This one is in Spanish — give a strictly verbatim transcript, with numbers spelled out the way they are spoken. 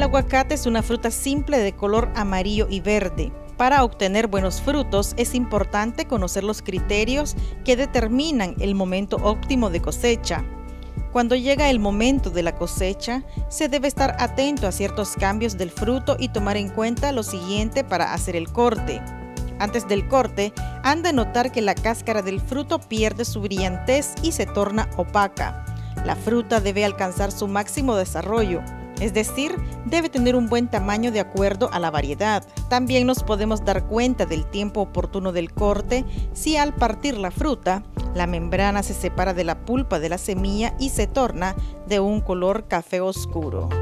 El aguacate es una fruta simple de color amarillo y verde. Para obtener buenos frutos es importante conocer los criterios que determinan el momento óptimo de cosecha. Cuando llega el momento de la cosecha, se debe estar atento a ciertos cambios del fruto y tomar en cuenta lo siguiente para hacer el corte. Antes del corte, han de notar que la cáscara del fruto pierde su brillantez y se torna opaca. La fruta debe alcanzar su máximo desarrollo, es decir, debe tener un buen tamaño de acuerdo a la variedad. También nos podemos dar cuenta del tiempo oportuno del corte si al partir la fruta, la membrana se separa de la pulpa de la semilla y se torna de un color café oscuro.